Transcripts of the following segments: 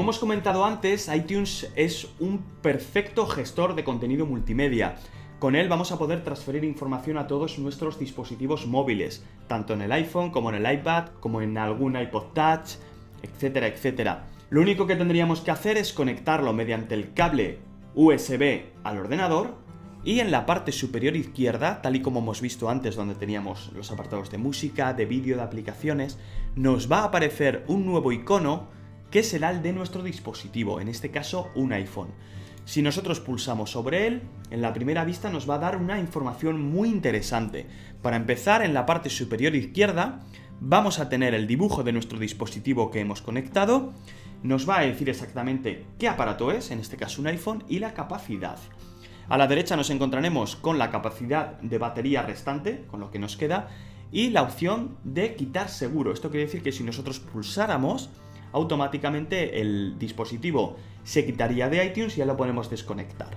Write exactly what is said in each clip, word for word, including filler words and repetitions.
hemos comentado antes, iTunes es un perfecto gestor de contenido multimedia. Con él vamos a poder transferir información a todos nuestros dispositivos móviles, tanto en el iPhone como en el iPad, como en algún iPod Touch, etcétera, etcétera. Lo único que tendríamos que hacer es conectarlo mediante el cable U S B al ordenador y en la parte superior izquierda, tal y como hemos visto antes donde teníamos los apartados de música, de vídeo, de aplicaciones, nos va a aparecer un nuevo icono que será el de nuestro dispositivo, en este caso un iPhone. Si nosotros pulsamos sobre él, en la primera vista nos va a dar una información muy interesante. Para empezar, en la parte superior izquierda vamos a tener el dibujo de nuestro dispositivo que hemos conectado, nos va a decir exactamente qué aparato es, en este caso un iPhone, y la capacidad. A la derecha nos encontraremos con la capacidad de batería restante, con lo que nos queda, y la opción de quitar seguro. Esto quiere decir que si nosotros pulsáramos, automáticamente el dispositivo se quitaría de iTunes y ya lo podemos desconectar.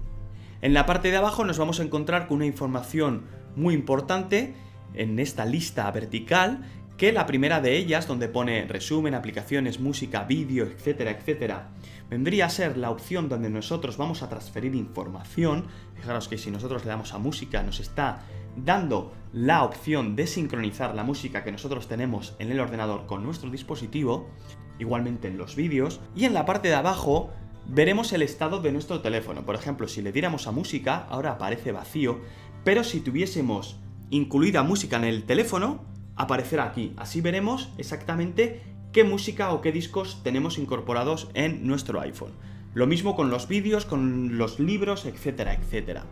En la parte de abajo nos vamos a encontrar con una información muy importante en esta lista vertical, que la primera de ellas, donde pone resumen, aplicaciones, música, vídeo, etcétera, etcétera, vendría a ser la opción donde nosotros vamos a transferir información. Fijaros que si nosotros le damos a música nos está dando la opción de sincronizar la música que nosotros tenemos en el ordenador con nuestro dispositivo, igualmente en los vídeos, y en la parte de abajo veremos el estado de nuestro teléfono. Por ejemplo, si le diéramos a música, ahora aparece vacío, pero si tuviésemos incluida música en el teléfono, aparecerá aquí. Así veremos exactamente qué música o qué discos tenemos incorporados en nuestro iPhone. Lo mismo con los vídeos, con los libros, etcétera, etcétera.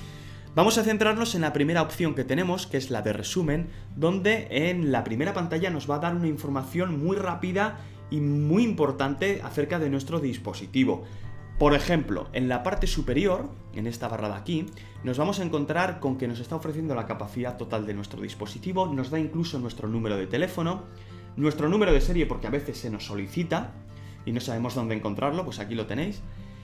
Vamos a centrarnos en la primera opción que tenemos, que es la de resumen, donde en la primera pantalla nos va a dar una información muy rápida y muy importante acerca de nuestro dispositivo. Por ejemplo, en la parte superior, en esta barra de aquí, nos vamos a encontrar con que nos está ofreciendo la capacidad total de nuestro dispositivo, nos da incluso nuestro número de teléfono, nuestro número de serie porque a veces se nos solicita y no sabemos dónde encontrarlo, pues aquí lo tenéis,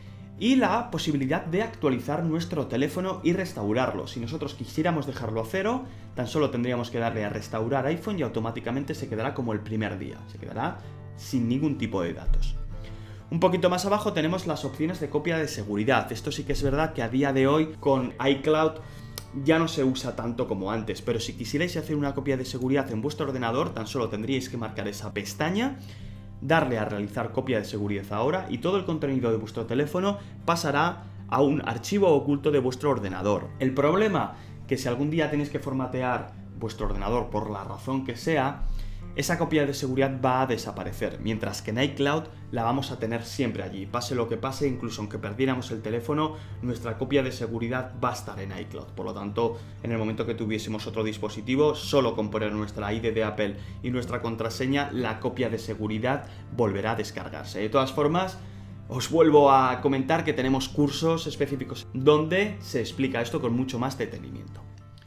y la posibilidad de actualizar nuestro teléfono y restaurarlo. Si nosotros quisiéramos dejarlo a cero, tan solo tendríamos que darle a restaurar iPhone y automáticamente se quedará como el primer día, se quedará sin ningún tipo de datos. Un poquito más abajo tenemos las opciones de copia de seguridad. Esto sí que es verdad que a día de hoy con iCloud ya no se usa tanto como antes, pero si quisierais hacer una copia de seguridad en vuestro ordenador, tan solo tendríais que marcar esa pestaña, darle a realizar copia de seguridad ahora y todo el contenido de vuestro teléfono pasará a un archivo oculto de vuestro ordenador. El problema, que si algún día tenéis que formatear vuestro ordenador por la razón que sea, esa copia de seguridad va a desaparecer, mientras que en iCloud la vamos a tener siempre allí. Pase lo que pase, incluso aunque perdiéramos el teléfono, nuestra copia de seguridad va a estar en iCloud. Por lo tanto, en el momento que tuviésemos otro dispositivo, solo con poner nuestra I D de Apple y nuestra contraseña, la copia de seguridad volverá a descargarse. De todas formas, os vuelvo a comentar que tenemos cursos específicos donde se explica esto con mucho más detenimiento.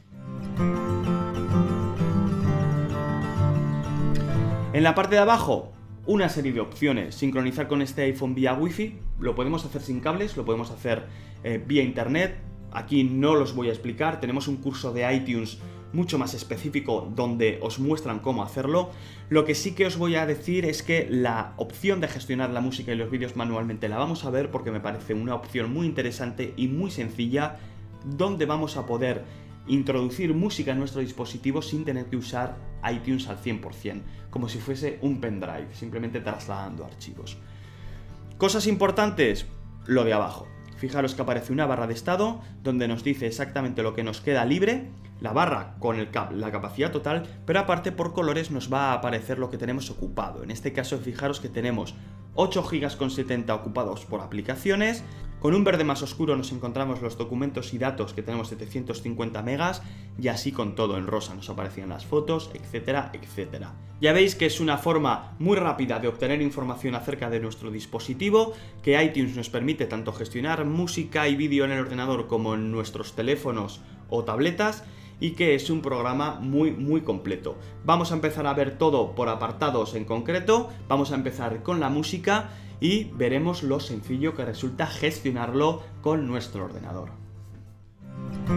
En la parte de abajo, una serie de opciones. Sincronizar con este iPhone vía Wi-Fi, lo podemos hacer sin cables, lo podemos hacer eh, vía internet. Aquí no los voy a explicar, tenemos un curso de iTunes mucho más específico donde os muestran cómo hacerlo. Lo que sí que os voy a decir es que la opción de gestionar la música y los vídeos manualmente la vamos a ver porque me parece una opción muy interesante y muy sencilla, donde vamos a poder introducir música en nuestro dispositivo sin tener que usar iTunes al cien por cien, como si fuese un pendrive, simplemente trasladando archivos. Cosas importantes, lo de abajo. Fijaros que aparece una barra de estado donde nos dice exactamente lo que nos queda libre, la barra con el cap la capacidad total, pero aparte por colores nos va a aparecer lo que tenemos ocupado. En este caso, fijaros que tenemos ocho gigas con setenta ocupados por aplicaciones. Con un verde más oscuro nos encontramos los documentos y datos que tenemos setecientos cincuenta megas y así con todo en rosa nos aparecían las fotos, etcétera, etcétera. Ya veis que es una forma muy rápida de obtener información acerca de nuestro dispositivo, que iTunes nos permite tanto gestionar música y vídeo en el ordenador como en nuestros teléfonos o tabletas, y que es un programa muy muy completo. Vamos a empezar a ver todo por apartados en concreto, vamos a empezar con la música y veremos lo sencillo que resulta gestionarlo con nuestro ordenador.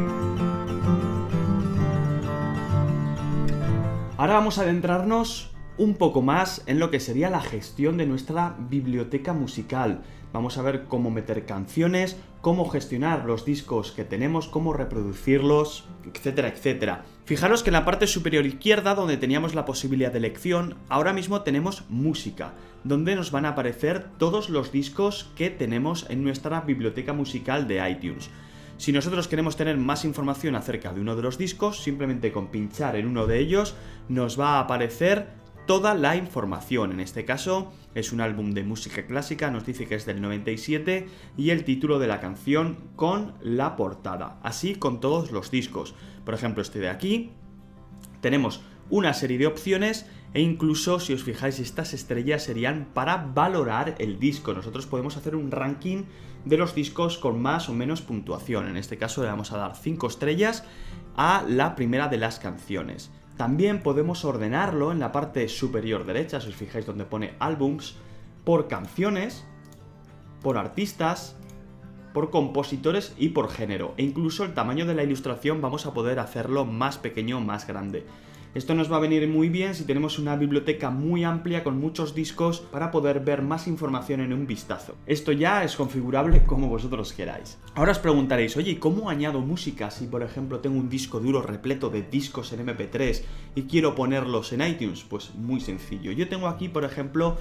Ahora vamos a adentrarnos un poco más en lo que sería la gestión de nuestra biblioteca musical. Vamos a ver cómo meter canciones, cómo gestionar los discos que tenemos, cómo reproducirlos, etcétera, etcétera. Fijaros que en la parte superior izquierda, donde teníamos la posibilidad de elección, ahora mismo tenemos música, donde nos van a aparecer todos los discos que tenemos en nuestra biblioteca musical de iTunes. Si nosotros queremos tener más información acerca de uno de los discos, simplemente con pinchar en uno de ellos nos va a aparecer toda la información. En este caso es un álbum de música clásica, nos dice que es del noventa y siete y el título de la canción con la portada, así con todos los discos. Por ejemplo, este de aquí, tenemos una serie de opciones e incluso, si os fijáis, estas estrellas serían para valorar el disco. Nosotros podemos hacer un ranking de los discos con más o menos puntuación. En este caso le vamos a dar cinco estrellas a la primera de las canciones. También podemos ordenarlo en la parte superior derecha, si os fijáis donde pone álbums, por canciones, por artistas, por compositores y por género. E incluso el tamaño de la ilustración vamos a poder hacerlo más pequeño o más grande. Esto nos va a venir muy bien si tenemos una biblioteca muy amplia con muchos discos para poder ver más información en un vistazo. Esto ya es configurable como vosotros queráis. Ahora os preguntaréis, oye, ¿cómo añado música si por ejemplo tengo un disco duro repleto de discos en eme pe tres y quiero ponerlos en iTunes? Pues muy sencillo. Yo tengo aquí, por ejemplo,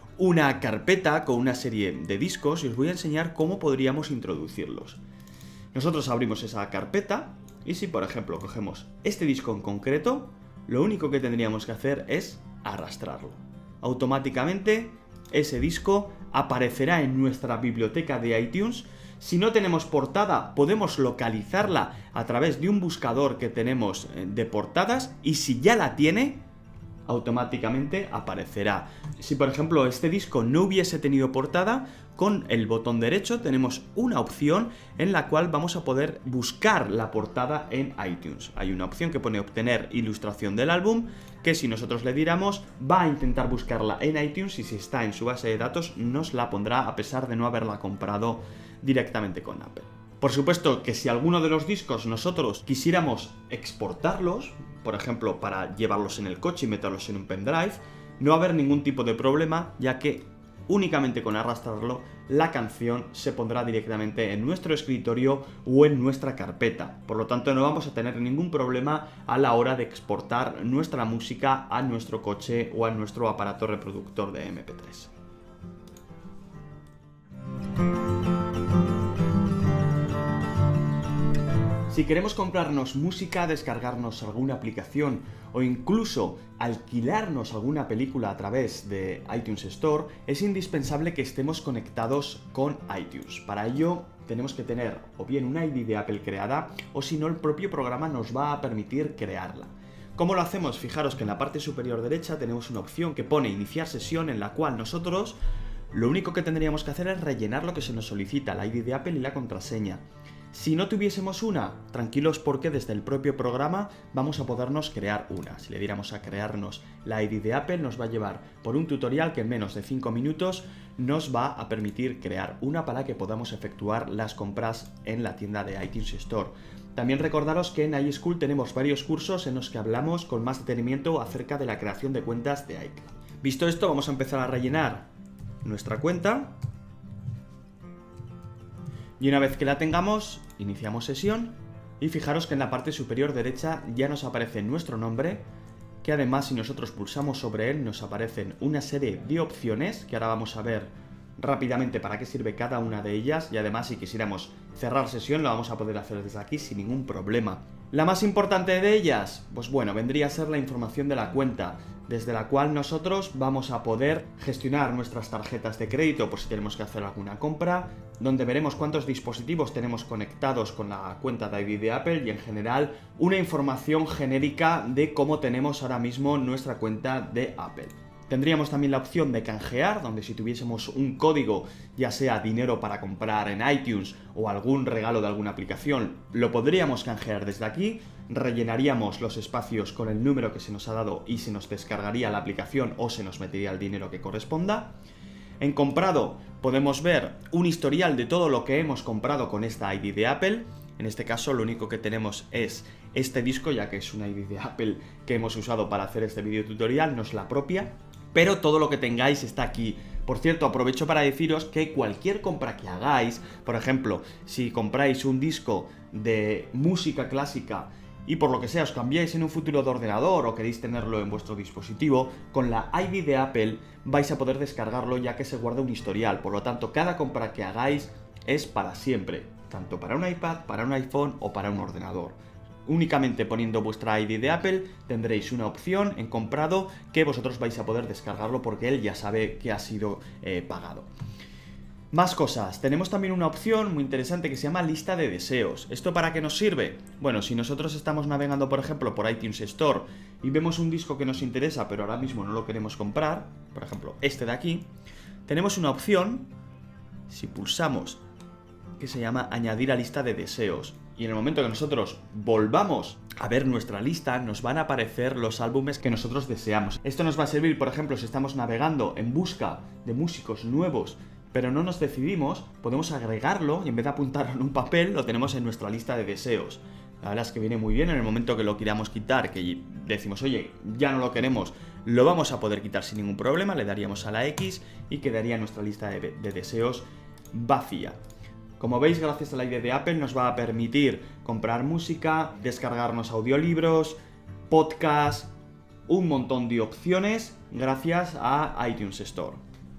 una carpeta con una serie de discos y os voy a enseñar cómo podríamos introducirlos. Nosotros abrimos esa carpeta y si por ejemplo cogemos este disco en concreto, lo único que tendríamos que hacer es arrastrarlo. Automáticamente ese disco aparecerá en nuestra biblioteca de iTunes. Si no tenemos portada, podemos localizarla a través de un buscador que tenemos de portadas y si ya la tiene, automáticamente aparecerá. Si por ejemplo este disco no hubiese tenido portada, con el botón derecho tenemos una opción en la cual vamos a poder buscar la portada en iTunes. Hay una opción que pone obtener ilustración del álbum, que si nosotros le diéramos va a intentar buscarla en iTunes y si está en su base de datos nos la pondrá a pesar de no haberla comprado directamente con Apple. Por supuesto que si alguno de los discos nosotros quisiéramos exportarlos, por ejemplo para llevarlos en el coche y meterlos en un pendrive, no va a haber ningún tipo de problema, ya que únicamente con arrastrarlo la canción se pondrá directamente en nuestro escritorio o en nuestra carpeta. Por lo tanto no vamos a tener ningún problema a la hora de exportar nuestra música a nuestro coche o a nuestro aparato reproductor de eme pe tres. Si queremos comprarnos música, descargarnos alguna aplicación o incluso alquilarnos alguna película a través de iTunes Store, es indispensable que estemos conectados con iTunes. Para ello tenemos que tener o bien una I D de Apple creada o si no el propio programa nos va a permitir crearla. ¿Cómo lo hacemos? Fijaros que en la parte superior derecha tenemos una opción que pone iniciar sesión en la cual nosotros lo único que tendríamos que hacer es rellenar lo que se nos solicita, la I D de Apple y la contraseña. Si no tuviésemos una, tranquilos porque desde el propio programa vamos a podernos crear una. Si le diéramos a crearnos la I D de Apple nos va a llevar por un tutorial que en menos de cinco minutos nos va a permitir crear una para que podamos efectuar las compras en la tienda de iTunes Store. También recordaros que en iSchool tenemos varios cursos en los que hablamos con más detenimiento acerca de la creación de cuentas de iCloud. Visto esto, vamos a empezar a rellenar nuestra cuenta. Y una vez que la tengamos, iniciamos sesión y fijaros que en la parte superior derecha ya nos aparece nuestro nombre, que además si nosotros pulsamos sobre él nos aparecen una serie de opciones que ahora vamos a ver rápidamente para qué sirve cada una de ellas y además si quisiéramos cerrar sesión lo vamos a poder hacer desde aquí sin ningún problema. La más importante de ellas, pues bueno, vendría a ser la información de la cuenta, desde la cual nosotros vamos a poder gestionar nuestras tarjetas de crédito por si tenemos que hacer alguna compra, donde veremos cuántos dispositivos tenemos conectados con la cuenta de I D de Apple y en general una información genérica de cómo tenemos ahora mismo nuestra cuenta de Apple. Tendríamos también la opción de canjear, donde si tuviésemos un código, ya sea dinero para comprar en iTunes o algún regalo de alguna aplicación, lo podríamos canjear desde aquí, rellenaríamos los espacios con el número que se nos ha dado y se nos descargaría la aplicación o se nos metería el dinero que corresponda. En comprado podemos ver un historial de todo lo que hemos comprado con esta I D de Apple. En este caso lo único que tenemos es este disco, ya que es una I D de Apple que hemos usado para hacer este vídeo tutorial, no es la propia, pero todo lo que tengáis está aquí. Por cierto, aprovecho para deciros que cualquier compra que hagáis, por ejemplo, si compráis un disco de música clásica y por lo que sea os cambiáis en un futuro de ordenador o queréis tenerlo en vuestro dispositivo, con la I D de Apple vais a poder descargarlo ya que se guarda un historial. Por lo tanto, cada compra que hagáis es para siempre, tanto para un iPad, para un iPhone o para un ordenador. Únicamente poniendo vuestra I D de Apple tendréis una opción en comprado que vosotros vais a poder descargarlo porque él ya sabe que ha sido eh, pagado. Más cosas, tenemos también una opción muy interesante que se llama lista de deseos. ¿Esto para qué nos sirve? Bueno, si nosotros estamos navegando por ejemplo por iTunes Store y vemos un disco que nos interesa pero ahora mismo no lo queremos comprar, por ejemplo este de aquí, tenemos una opción, si pulsamos, que se llama añadir a lista de deseos. Y en el momento que nosotros volvamos a ver nuestra lista, nos van a aparecer los álbumes que nosotros deseamos. Esto nos va a servir, por ejemplo, si estamos navegando en busca de músicos nuevos, pero no nos decidimos, podemos agregarlo y en vez de apuntarlo en un papel, lo tenemos en nuestra lista de deseos. La verdad es que viene muy bien en el momento que lo queramos quitar, que decimos, oye, ya no lo queremos, lo vamos a poder quitar sin ningún problema, le daríamos a la X y quedaría nuestra lista de, de deseos vacía. Como veis, gracias a la I D de Apple nos va a permitir comprar música, descargarnos audiolibros, podcast, un montón de opciones gracias a iTunes Store.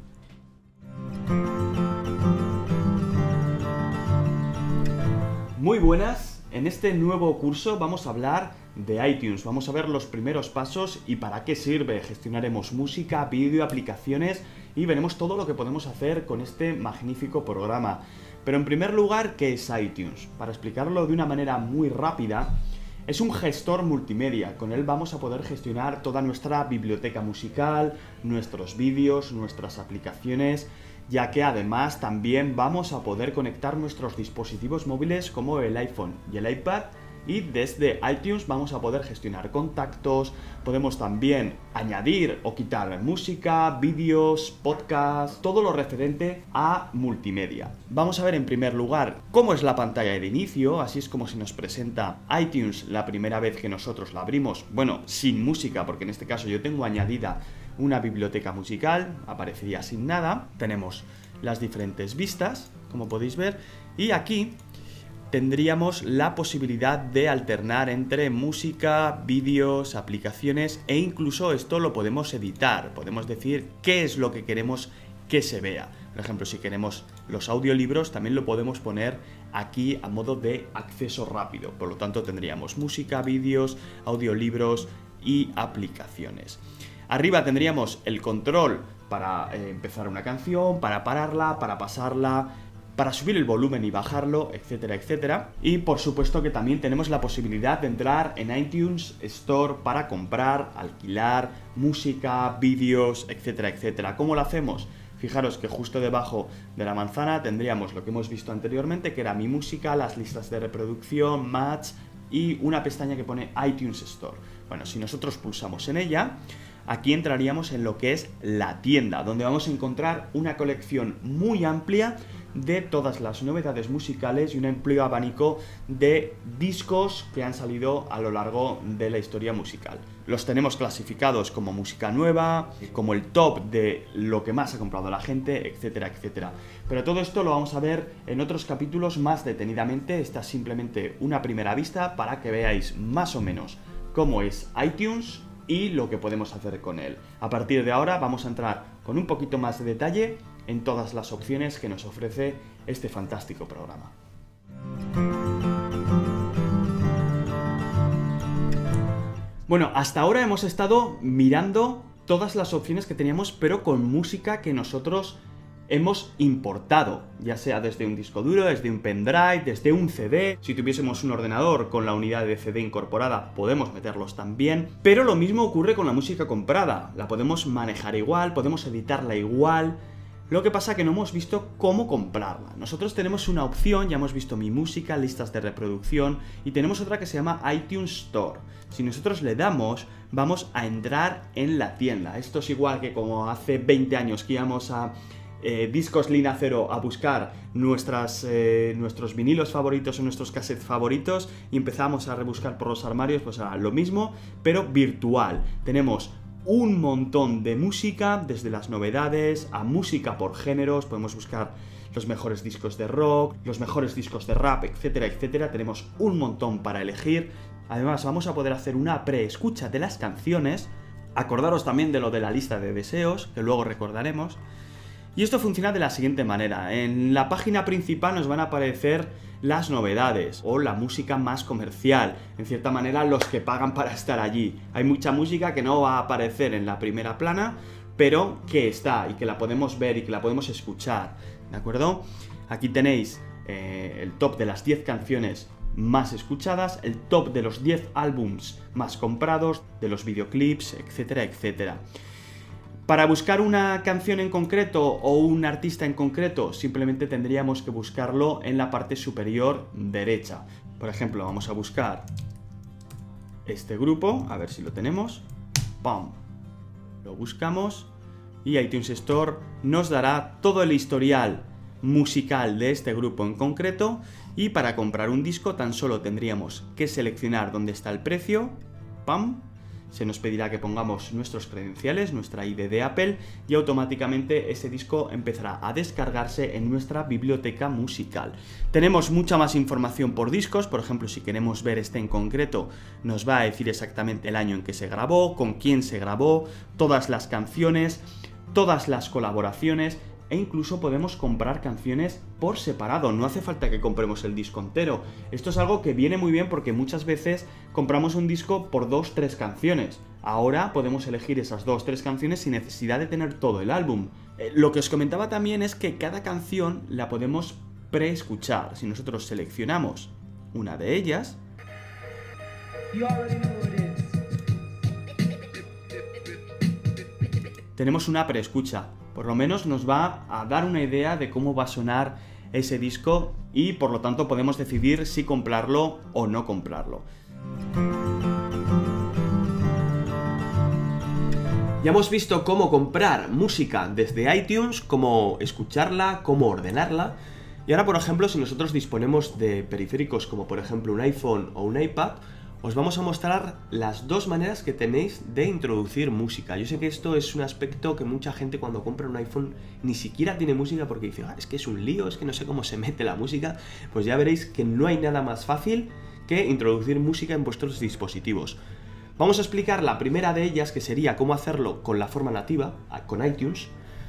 Muy buenas, en este nuevo curso vamos a hablar de iTunes, vamos a ver los primeros pasos y para qué sirve. Gestionaremos música, vídeo, aplicaciones y veremos todo lo que podemos hacer con este magnífico programa. Pero en primer lugar, ¿qué es iTunes? Para explicarlo de una manera muy rápida, es un gestor multimedia. Con él vamos a poder gestionar toda nuestra biblioteca musical, nuestros vídeos, nuestras aplicaciones, ya que además también vamos a poder conectar nuestros dispositivos móviles como el iPhone y el iPad y desde iTunes vamos a poder gestionar contactos, podemos también añadir o quitar música, vídeos, podcasts, todo lo referente a multimedia. Vamos a ver en primer lugar cómo es la pantalla de inicio, así es como se nos presenta iTunes la primera vez que nosotros la abrimos, bueno, sin música, porque en este caso yo tengo añadida una biblioteca musical, aparecería sin nada, tenemos las diferentes vistas, como podéis ver, y aquí tendríamos la posibilidad de alternar entre música, vídeos, aplicaciones e incluso esto lo podemos editar, podemos decir qué es lo que queremos que se vea. Por ejemplo, si queremos los audiolibros también lo podemos poner aquí a modo de acceso rápido, por lo tanto tendríamos música, vídeos, audiolibros y aplicaciones. Arriba tendríamos el control para eh, empezar una canción, para pararla, para pasarla, para subir el volumen y bajarlo, etcétera, etcétera. Y por supuesto que también tenemos la posibilidad de entrar en iTunes Store para comprar, alquilar música, vídeos, etcétera, etcétera. ¿Cómo lo hacemos? Fijaros que justo debajo de la manzana tendríamos lo que hemos visto anteriormente, que era mi música, las listas de reproducción, match y una pestaña que pone iTunes Store. Bueno, si nosotros pulsamos en ella, aquí entraríamos en lo que es la tienda, donde vamos a encontrar una colección muy amplia de todas las novedades musicales y un amplio abanico de discos que han salido a lo largo de la historia musical. Los tenemos clasificados como música nueva, como el top de lo que más ha comprado la gente, etcétera, etcétera. Pero todo esto lo vamos a ver en otros capítulos más detenidamente. Esta es simplemente una primera vista para que veáis más o menos cómo es iTunes y lo que podemos hacer con él. A partir de ahora vamos a entrar con un poquito más de detalle en todas las opciones que nos ofrece este fantástico programa. Bueno, hasta ahora hemos estado mirando todas las opciones que teníamos, pero con música que nosotros hemos importado, ya sea desde un disco duro, desde un pendrive, desde un C D. Si tuviésemos un ordenador con la unidad de C D incorporada, podemos meterlos también. Pero lo mismo ocurre con la música comprada. La podemos manejar igual, podemos editarla igual. Lo que pasa que no hemos visto cómo comprarla. Nosotros tenemos una opción, ya hemos visto mi música, listas de reproducción, y tenemos otra que se llama iTunes Store. Si nosotros le damos, vamos a entrar en la tienda. Esto es igual que como hace veinte años que íbamos a eh, discos línea cero a buscar nuestras, eh, nuestros vinilos favoritos o nuestros cassettes favoritos y empezamos a rebuscar por los armarios, pues ahora lo mismo, pero virtual. Tenemos un montón de música, desde las novedades a música por géneros, podemos buscar los mejores discos de rock, los mejores discos de rap, etcétera, etcétera. Tenemos un montón para elegir. Además, vamos a poder hacer una preescucha de las canciones. Acordaros también de lo de la lista de deseos, que luego recordaremos. Y esto funciona de la siguiente manera. En la página principal nos van a aparecer las novedades o la música más comercial. En cierta manera, los que pagan para estar allí. Hay mucha música que no va a aparecer en la primera plana, pero que está y que la podemos ver y que la podemos escuchar. ¿De acuerdo? Aquí tenéis eh, el top de las diez canciones más escuchadas, el top de los diez álbums más comprados, de los videoclips, etcétera, etcétera. Para buscar una canción en concreto o un artista en concreto, simplemente tendríamos que buscarlo en la parte superior derecha. Por ejemplo, vamos a buscar este grupo, a ver si lo tenemos. ¡Pum! Lo buscamos y iTunes Store nos dará todo el historial musical de este grupo en concreto, y para comprar un disco tan solo tendríamos que seleccionar dónde está el precio. ¡Pam! Se nos pedirá que pongamos nuestros credenciales, nuestra I D de Apple, y automáticamente ese disco empezará a descargarse en nuestra biblioteca musical. Tenemos mucha más información por discos. Por ejemplo, si queremos ver este en concreto, nos va a decir exactamente el año en que se grabó, con quién se grabó, todas las canciones, todas las colaboraciones, e incluso podemos comprar canciones por separado, no hace falta que compremos el disco entero. Esto es algo que viene muy bien porque muchas veces compramos un disco por dos, tres canciones. Ahora podemos elegir esas dos, tres canciones sin necesidad de tener todo el álbum. Eh, lo que os comentaba también es que cada canción la podemos preescuchar. Si nosotros seleccionamos una de ellas, tenemos una preescucha. Por lo menos nos va a dar una idea de cómo va a sonar ese disco y por lo tanto podemos decidir si comprarlo o no comprarlo. Ya hemos visto cómo comprar música desde iTunes, cómo escucharla, cómo ordenarla. Y ahora, por ejemplo, si nosotros disponemos de periféricos como por ejemplo un iPhone o un iPad, os vamos a mostrar las dos maneras que tenéis de introducir música. Yo sé que esto es un aspecto que mucha gente cuando compra un iPhone ni siquiera tiene música porque dice, ah, es que es un lío, es que no sé cómo se mete la música. Pues ya veréis que no hay nada más fácil que introducir música en vuestros dispositivos. Vamos a explicar la primera de ellas, que sería cómo hacerlo con la forma nativa, con iTunes.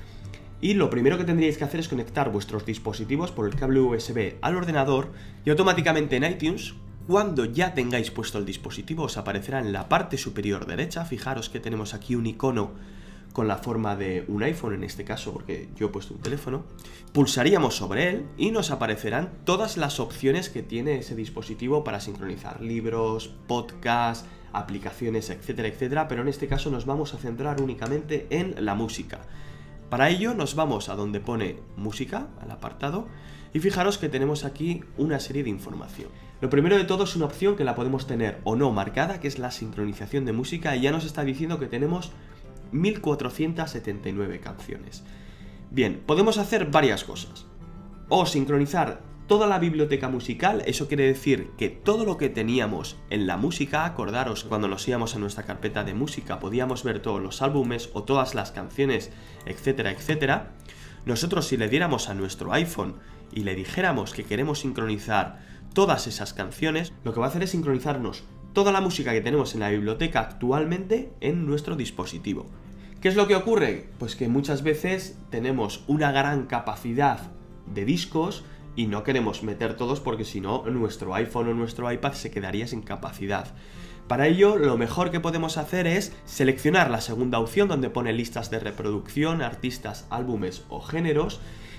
Y lo primero que tendríais que hacer es conectar vuestros dispositivos por el cable U S B al ordenador y automáticamente en iTunes, cuando ya tengáis puesto el dispositivo, os aparecerá en la parte superior derecha. Fijaros que tenemos aquí un icono con la forma de un iPhone en este caso, porque yo he puesto un teléfono. Pulsaríamos sobre él y nos aparecerán todas las opciones que tiene ese dispositivo para sincronizar libros, podcasts, aplicaciones, etcétera, etcétera, pero en este caso nos vamos a centrar únicamente en la música. Para ello nos vamos a donde pone música, al apartado, y fijaros que tenemos aquí una serie de información. Lo primero de todo es una opción que la podemos tener o no marcada, que es la sincronización de música, y ya nos está diciendo que tenemos mil cuatrocientas setenta y nueve canciones. Bien, podemos hacer varias cosas. O sincronizar toda la biblioteca musical, eso quiere decir que todo lo que teníamos en la música, acordaros cuando nos íbamos a nuestra carpeta de música, podíamos ver todos los álbumes o todas las canciones, etcétera, etcétera. Nosotros, si le diéramos a nuestro iPhone y le dijéramos que queremos sincronizar todas esas canciones, lo que va a hacer es sincronizarnos toda la música que tenemos en la biblioteca actualmente en nuestro dispositivo. ¿Qué es lo que ocurre? Pues que muchas veces tenemos una gran capacidad de discos y no queremos meter todos porque si no nuestro iPhone o nuestro iPad se quedaría sin capacidad. Para ello, lo mejor que podemos hacer es seleccionar la segunda opción donde pone listas de reproducción, artistas, álbumes o géneros,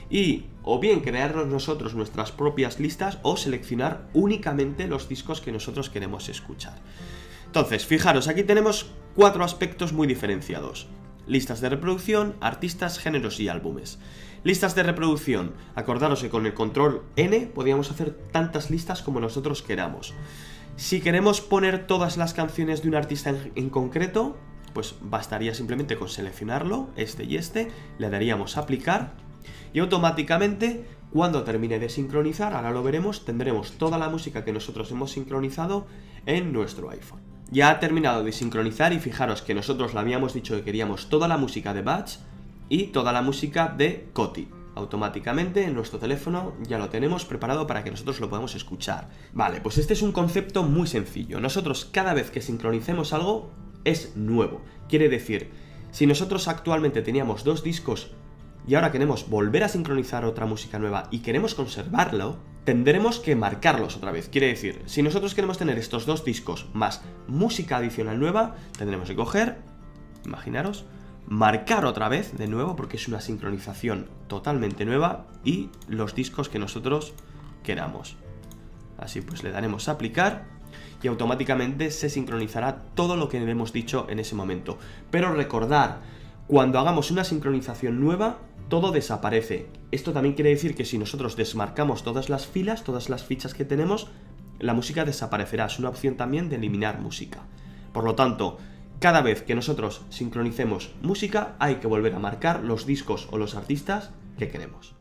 y o bien crearnos nosotros nuestras propias listas o seleccionar únicamente los discos que nosotros queremos escuchar. Entonces, fijaros, aquí tenemos cuatro aspectos muy diferenciados: listas de reproducción, artistas, géneros y álbumes. Listas de reproducción, acordaros que con el control N podríamos hacer tantas listas como nosotros queramos. Si queremos poner todas las canciones de un artista en, en concreto, pues bastaría simplemente con seleccionarlo, este y este, le daríamos a aplicar y automáticamente cuando termine de sincronizar, ahora lo veremos, tendremos toda la música que nosotros hemos sincronizado en nuestro iPhone. Ya ha terminado de sincronizar y fijaros que nosotros le habíamos dicho que queríamos toda la música de Batch y toda la música de Koti. Automáticamente en nuestro teléfono ya lo tenemos preparado para que nosotros lo podamos escuchar. Vale, pues este es un concepto muy sencillo. Nosotros cada vez que sincronicemos algo es nuevo. Quiere decir, si nosotros actualmente teníamos dos discos y ahora queremos volver a sincronizar otra música nueva y queremos conservarlo, tendremos que marcarlos otra vez. Quiere decir, si nosotros queremos tener estos dos discos más música adicional nueva, tendremos que coger, imaginaros, marcar otra vez de nuevo porque es una sincronización totalmente nueva y los discos que nosotros queramos. Así pues le daremos a aplicar y automáticamente se sincronizará todo lo que le hemos dicho en ese momento. Pero recordar, cuando hagamos una sincronización nueva, todo desaparece. Esto también quiere decir que si nosotros desmarcamos todas las filas, todas las fichas que tenemos, la música desaparecerá. Es una opción también de eliminar música. Por lo tanto, cada vez que nosotros sincronicemos música, hay que volver a marcar los discos o los artistas que queremos.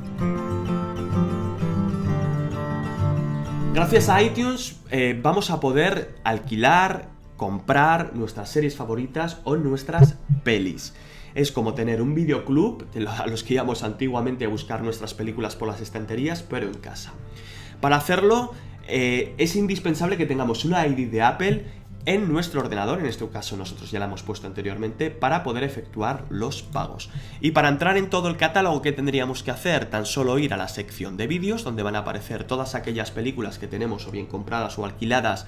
Gracias a iTunes eh, vamos a poder alquilar, comprar nuestras series favoritas o nuestras pelis. Es como tener un videoclub, a los que íbamos antiguamente a buscar nuestras películas por las estanterías, pero en casa. Para hacerlo, eh, es indispensable que tengamos una I D de Apple en nuestro ordenador, en este caso nosotros ya la hemos puesto anteriormente, para poder efectuar los pagos. Y para entrar en todo el catálogo, ¿qué tendríamos que hacer? Tan solo ir a la sección de vídeos, donde van a aparecer todas aquellas películas que tenemos o bien compradas o alquiladas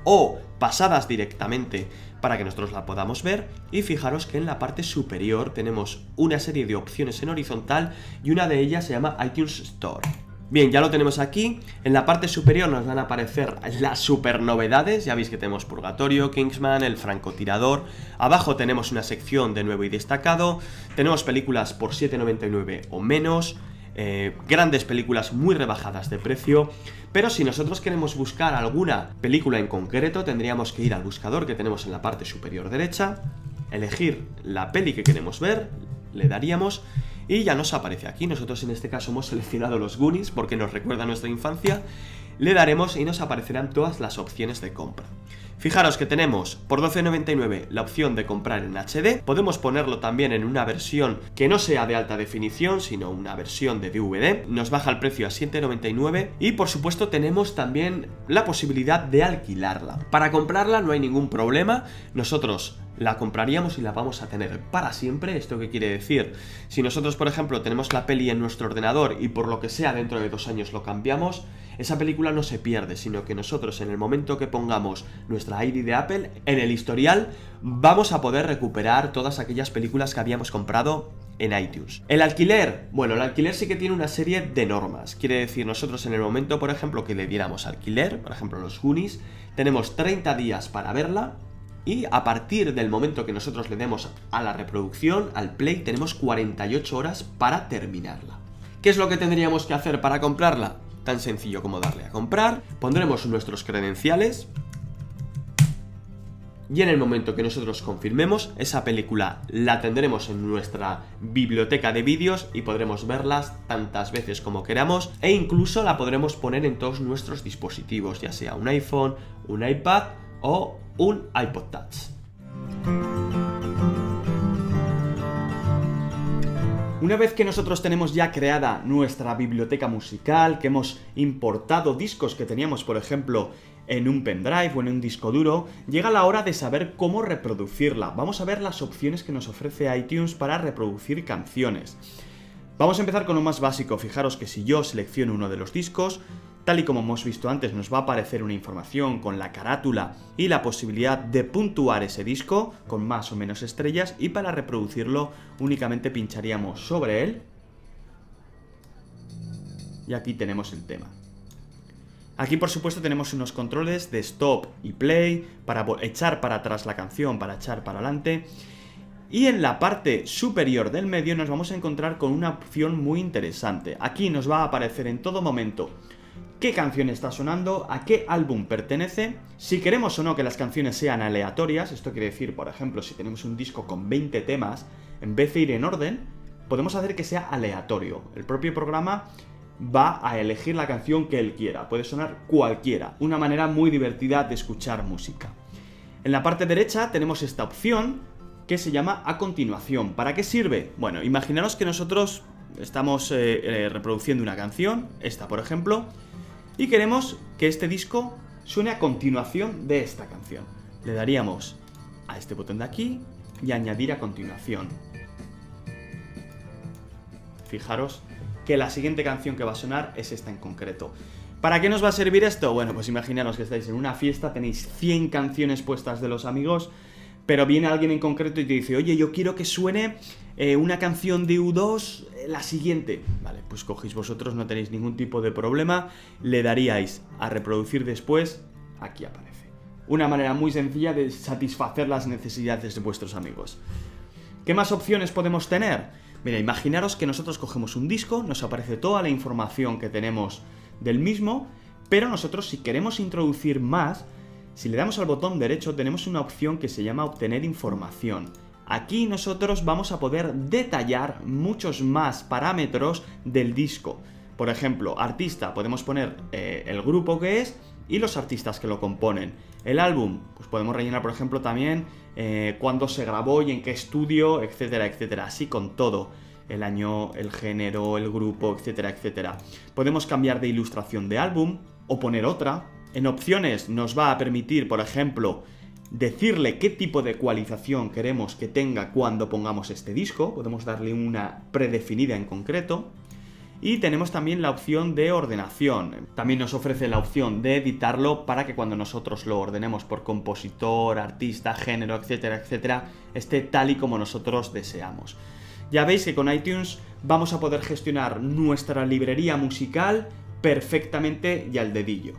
o pasadas directamente para que nosotros la podamos ver, y fijaros que en la parte superior tenemos una serie de opciones en horizontal y una de ellas se llama iTunes Store. Bien, ya lo tenemos aquí. En la parte superior nos van a aparecer las super novedades. Ya veis que tenemos Purgatorio, Kingsman, El francotirador. Abajo tenemos una sección de nuevo y destacado. Tenemos películas por siete noventa y nueve o menos. Eh, grandes películas muy rebajadas de precio. Pero si nosotros queremos buscar alguna película en concreto, tendríamos que ir al buscador que tenemos en la parte superior derecha, elegir la peli que queremos ver, le daríamos y ya nos aparece aquí. Nosotros en este caso hemos seleccionado los Goonies porque nos recuerda a nuestra infancia. Le daremos y nos aparecerán todas las opciones de compra. Fijaros que tenemos por doce noventa y nueve la opción de comprar en H D. Podemos ponerlo también en una versión que no sea de alta definición, sino una versión de D V D. Nos baja el precio a siete noventa y nueve y por supuesto tenemos también la posibilidad de alquilarla. Para comprarla no hay ningún problema. Nosotros la compraríamos y la vamos a tener para siempre. ¿Esto qué quiere decir? Si nosotros, por ejemplo, tenemos la peli en nuestro ordenador y por lo que sea dentro de dos años lo cambiamos, esa película no se pierde, sino que nosotros en el momento que pongamos nuestra I D de Apple, en el historial vamos a poder recuperar todas aquellas películas que habíamos comprado en iTunes. El alquiler, bueno, el alquiler sí que tiene una serie de normas. Quiere decir, nosotros en el momento, por ejemplo, que le diéramos alquiler, por ejemplo los Goonies, tenemos treinta días para verla. Y a partir del momento que nosotros le demos a la reproducción, al play, tenemos cuarenta y ocho horas para terminarla. ¿Qué es lo que tendríamos que hacer para comprarla? Tan sencillo como darle a comprar, pondremos nuestros credenciales y en el momento que nosotros confirmemos, esa película la tendremos en nuestra biblioteca de vídeos y podremos verlas tantas veces como queramos e incluso la podremos poner en todos nuestros dispositivos, ya sea un iPhone, un iPad o un iPod Touch. Una vez que nosotros tenemos ya creada nuestra biblioteca musical, que hemos importado discos que teníamos, por ejemplo, en un pendrive o en un disco duro, llega la hora de saber cómo reproducirla. Vamos a ver las opciones que nos ofrece iTunes para reproducir canciones. Vamos a empezar con lo más básico. Fijaros que si yo selecciono uno de los discos, tal y como hemos visto antes, nos va a aparecer una información con la carátula y la posibilidad de puntuar ese disco con más o menos estrellas, y para reproducirlo únicamente pincharíamos sobre él y aquí tenemos el tema. Aquí por supuesto tenemos unos controles de stop y play para echar para atrás la canción, para echar para adelante. Y en la parte superior del medio nos vamos a encontrar con una opción muy interesante. Aquí nos va a aparecer en todo momento qué canción está sonando, a qué álbum pertenece, si queremos o no que las canciones sean aleatorias. Esto quiere decir, por ejemplo, si tenemos un disco con veinte temas, en vez de ir en orden, podemos hacer que sea aleatorio. El propio programa va a elegir la canción que él quiera, puede sonar cualquiera, una manera muy divertida de escuchar música. En la parte derecha tenemos esta opción que se llama a continuación. ¿Para qué sirve? Bueno, imaginaros que nosotros estamos eh, eh, reproduciendo una canción, esta por ejemplo, y queremos que este disco suene a continuación de esta canción. Le daríamos a este botón de aquí y añadir a continuación. Fijaros que la siguiente canción que va a sonar es esta en concreto. ¿Para qué nos va a servir esto? Bueno, pues imaginaros que estáis en una fiesta, tenéis cien canciones puestas de los amigos, pero viene alguien en concreto y te dice, oye, yo quiero que suene eh, una canción de U dos, eh, la siguiente. Vale, pues cogéis vosotros, no tenéis ningún tipo de problema, le daríais a reproducir después, aquí aparece. Una manera muy sencilla de satisfacer las necesidades de vuestros amigos. ¿Qué más opciones podemos tener? Mira, imaginaros que nosotros cogemos un disco, nos aparece toda la información que tenemos del mismo, pero nosotros si queremos introducir más, si le damos al botón derecho tenemos una opción que se llama obtener información. Aquí nosotros vamos a poder detallar muchos más parámetros del disco. Por ejemplo, artista, podemos poner eh, el grupo que es y los artistas que lo componen. El álbum, pues podemos rellenar por ejemplo también eh, cuándo se grabó y en qué estudio, etcétera, etcétera, así con todo. El año, el género, el grupo, etcétera, etcétera. Podemos cambiar de ilustración de álbum o poner otra. En opciones nos va a permitir, por ejemplo, decirle qué tipo de ecualización queremos que tenga cuando pongamos este disco. Podemos darle una predefinida en concreto. Y tenemos también la opción de ordenación. También nos ofrece la opción de editarlo para que cuando nosotros lo ordenemos por compositor, artista, género, etcétera, etcétera, esté tal y como nosotros deseamos. Ya veis que con iTunes vamos a poder gestionar nuestra librería musical perfectamente y al dedillo.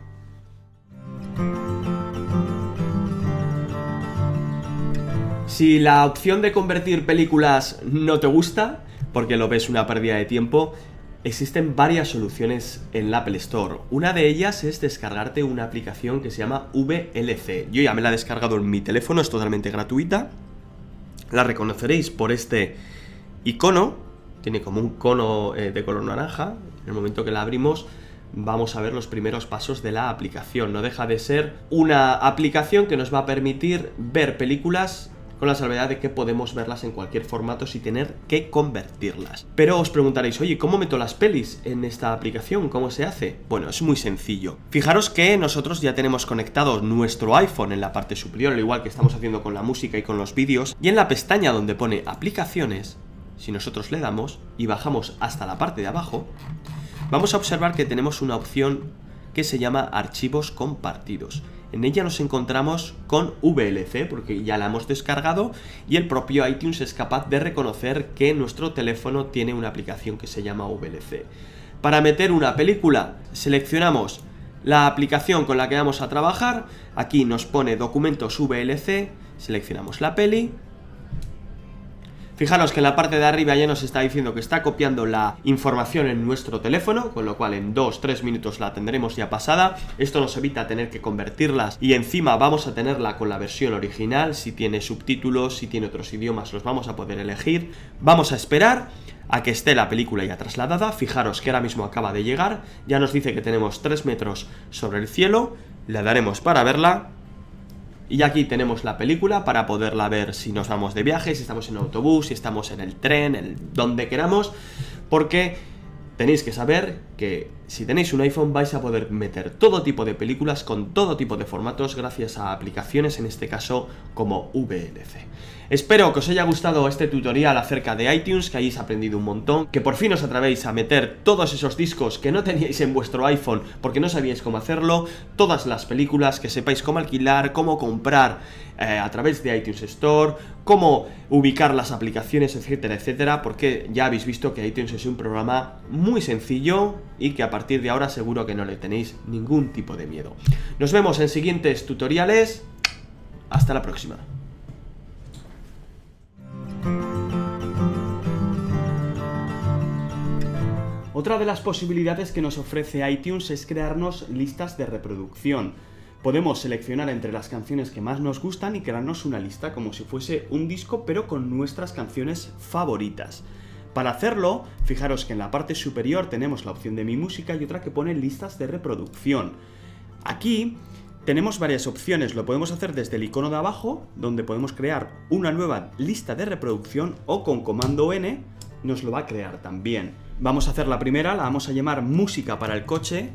Si la opción de convertir películas no te gusta, porque lo ves una pérdida de tiempo, existen varias soluciones en la Apple Store. Una de ellas es descargarte una aplicación que se llama V L C. Yo ya me la he descargado en mi teléfono, es totalmente gratuita. La reconoceréis por este icono, tiene como un cono eh, de color naranja. En el momento que la abrimos vamos a ver los primeros pasos de la aplicación. No deja de ser una aplicación que nos va a permitir ver películas con la salvedad de que podemos verlas en cualquier formato sin tener que convertirlas. Pero os preguntaréis, oye, ¿cómo meto las pelis en esta aplicación? ¿Cómo se hace? Bueno, es muy sencillo. Fijaros que nosotros ya tenemos conectado nuestro iPhone en la parte superior, al igual que estamos haciendo con la música y con los vídeos, y en la pestaña donde pone aplicaciones, si nosotros le damos y bajamos hasta la parte de abajo, vamos a observar que tenemos una opción que se llama archivos compartidos. En ella nos encontramos con V L C porque ya la hemos descargado y el propio iTunes es capaz de reconocer que nuestro teléfono tiene una aplicación que se llama V L C. Para meter una película seleccionamos la aplicación con la que vamos a trabajar, aquí nos pone documentos V L C, seleccionamos la peli. Fijaros que en la parte de arriba ya nos está diciendo que está copiando la información en nuestro teléfono, con lo cual en dos tres minutos la tendremos ya pasada. Esto nos evita tener que convertirlas y encima vamos a tenerla con la versión original. Si tiene subtítulos, si tiene otros idiomas, los vamos a poder elegir. Vamos a esperar a que esté la película ya trasladada. Fijaros que ahora mismo acaba de llegar, ya nos dice que tenemos tres metros sobre el cielo. Le daremos para verla. Y aquí tenemos la película para poderla ver si nos vamos de viaje, si estamos en autobús, si estamos en el tren, el, donde queramos, porque tenéis que saber que si tenéis un iPhone vais a poder meter todo tipo de películas con todo tipo de formatos gracias a aplicaciones, en este caso como V L C. Espero que os haya gustado este tutorial acerca de iTunes, que hayáis aprendido un montón, que por fin os atrevéis a meter todos esos discos que no teníais en vuestro iPhone porque no sabíais cómo hacerlo, todas las películas, que sepáis cómo alquilar, cómo comprar eh, a través de iTunes Store, cómo ubicar las aplicaciones, etcétera, etcétera, porque ya habéis visto que iTunes es un programa muy sencillo y que a partir de ahora seguro que no le tenéis ningún tipo de miedo. Nos vemos en siguientes tutoriales. Hasta la próxima. Otra de las posibilidades que nos ofrece iTunes es crearnos listas de reproducción. Podemos seleccionar entre las canciones que más nos gustan y crearnos una lista como si fuese un disco pero con nuestras canciones favoritas. Para hacerlo, fijaros que en la parte superior tenemos la opción de mi música y otra que pone listas de reproducción. Aquí tenemos varias opciones, lo podemos hacer desde el icono de abajo, donde podemos crear una nueva lista de reproducción, o con comando N nos lo va a crear también. Vamos a hacer la primera, la vamos a llamar música para el coche.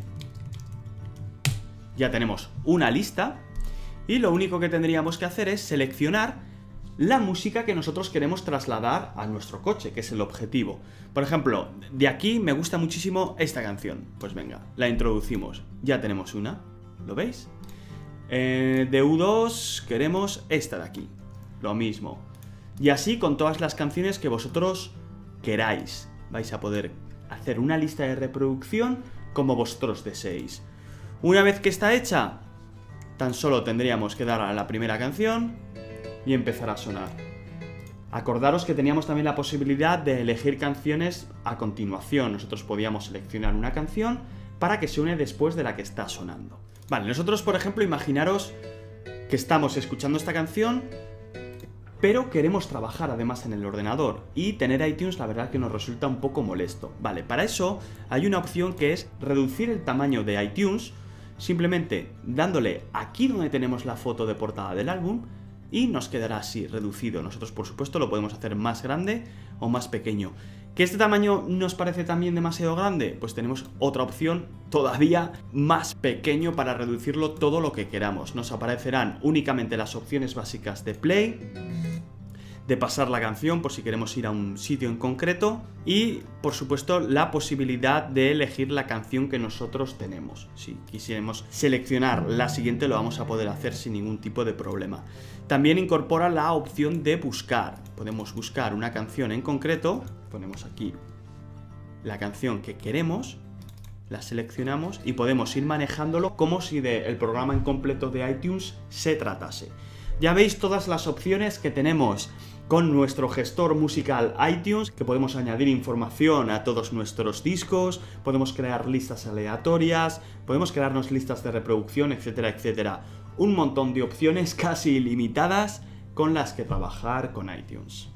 Ya tenemos una lista y lo único que tendríamos que hacer es seleccionar la música que nosotros queremos trasladar a nuestro coche, que es el objetivo. Por ejemplo, de aquí me gusta muchísimo esta canción. Pues venga, la introducimos. Ya tenemos una, ¿lo veis? Eh, de U dos queremos esta de aquí, lo mismo. Y así con todas las canciones que vosotros queráis. Vais a poder hacer una lista de reproducción como vosotros deseéis. Una vez que está hecha, tan solo tendríamos que dar a la primera canción y empezar a sonar. Acordaros que teníamos también la posibilidad de elegir canciones a continuación. Nosotros podíamos seleccionar una canción para que suene después de la que está sonando. Vale, nosotros por ejemplo, imaginaros que estamos escuchando esta canción, pero queremos trabajar además en el ordenador, y tener iTunes la verdad que nos resulta un poco molesto. Vale, para eso hay una opción que es reducir el tamaño de iTunes, simplemente dándole aquí donde tenemos la foto de portada del álbum, y nos quedará así, reducido. Nosotros, por supuesto, lo podemos hacer más grande o más pequeño. ¿Que este tamaño nos parece también demasiado grande? Pues tenemos otra opción todavía más pequeño para reducirlo todo lo que queramos. Nos aparecerán únicamente las opciones básicas de play, de pasar la canción por si queremos ir a un sitio en concreto, y por supuesto la posibilidad de elegir la canción que nosotros tenemos. Si quisiéramos seleccionar la siguiente lo vamos a poder hacer sin ningún tipo de problema. También incorpora la opción de buscar. Podemos buscar una canción en concreto, ponemos aquí la canción que queremos, la seleccionamos y podemos ir manejándolo como si del programa en completo de iTunes se tratase. Ya veis todas las opciones que tenemos con nuestro gestor musical iTunes, que podemos añadir información a todos nuestros discos, podemos crear listas aleatorias, podemos crearnos listas de reproducción, etcétera, etcétera. Un montón de opciones casi ilimitadas con las que trabajar con iTunes.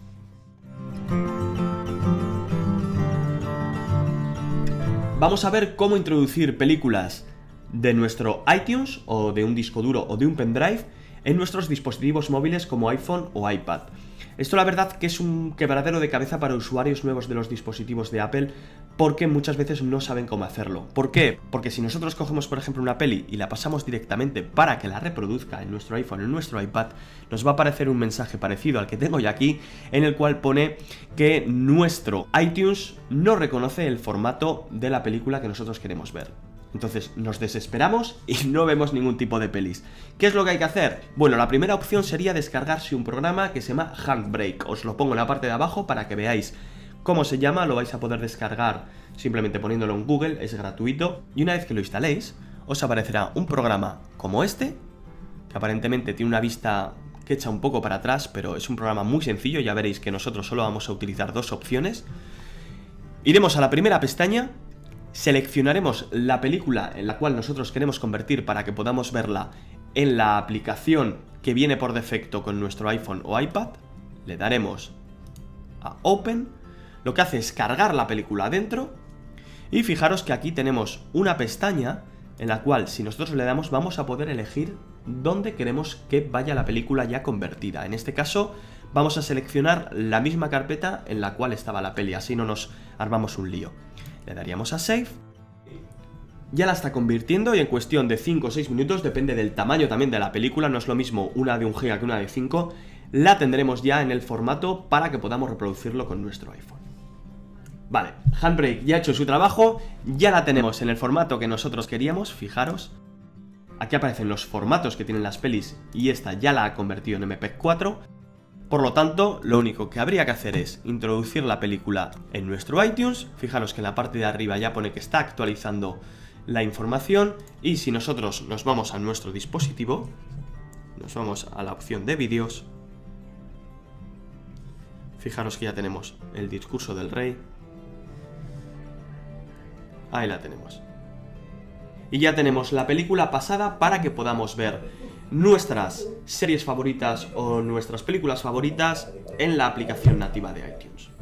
Vamos a ver cómo introducir películas de nuestro iTunes o de un disco duro o de un pendrive en nuestros dispositivos móviles como iPhone o iPad. Esto la verdad que es un quebradero de cabeza para usuarios nuevos de los dispositivos de Apple, porque muchas veces no saben cómo hacerlo. ¿Por qué? Porque si nosotros cogemos por ejemplo una peli y la pasamos directamente para que la reproduzca en nuestro iPhone o en nuestro iPad, nos va a aparecer un mensaje parecido al que tengo ya aquí, en el cual pone que nuestro iTunes no reconoce el formato de la película que nosotros queremos ver. Entonces nos desesperamos y no vemos ningún tipo de pelis. ¿Qué es lo que hay que hacer? Bueno, la primera opción sería descargarse un programa que se llama Handbrake. Os lo pongo en la parte de abajo para que veáis cómo se llama. Lo vais a poder descargar simplemente poniéndolo en Google, es gratuito. Y una vez que lo instaléis, os aparecerá un programa como este, que aparentemente tiene una vista que echa un poco para atrás, pero es un programa muy sencillo. Ya veréis que nosotros solo vamos a utilizar dos opciones. Iremos a la primera pestaña. Seleccionaremos la película en la cual nosotros queremos convertir para que podamos verla en la aplicación que viene por defecto con nuestro iPhone o iPad. Le daremos a Open. Lo que hace es cargar la película adentro. Y fijaros que aquí tenemos una pestaña en la cual si nosotros le damos vamos a poder elegir dónde queremos que vaya la película ya convertida. En este caso vamos a seleccionar la misma carpeta en la cual estaba la peli, así no nos armamos un lío. Le daríamos a Save. Ya la está convirtiendo y en cuestión de cinco o seis minutos, depende del tamaño también de la película, no es lo mismo una de un giga que una de cinco, la tendremos ya en el formato para que podamos reproducirlo con nuestro iPhone. Vale, Handbrake ya ha hecho su trabajo, ya la tenemos en el formato que nosotros queríamos, fijaros. Aquí aparecen los formatos que tienen las pelis y esta ya la ha convertido en eme pe cuatro. Por lo tanto, lo único que habría que hacer es introducir la película en nuestro iTunes. Fijaros que en la parte de arriba ya pone que está actualizando la información. Y si nosotros nos vamos a nuestro dispositivo, nos vamos a la opción de vídeos. Fijaros que ya tenemos el discurso del rey. Ahí la tenemos. Y ya tenemos la película pasada para que podamos ver nuestras series favoritas o nuestras películas favoritas en la aplicación nativa de iTunes.